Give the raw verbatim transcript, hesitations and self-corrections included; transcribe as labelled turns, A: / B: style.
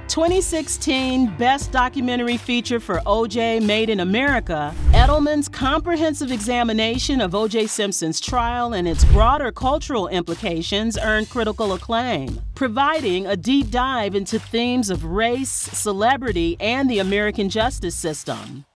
A: twenty sixteen Best Documentary Feature for O J Made in America, Edelman's comprehensive examination of O J Simpson's trial and its broader cultural implications earned critical acclaim, providing a deep dive into themes of race, celebrity, and the American justice system.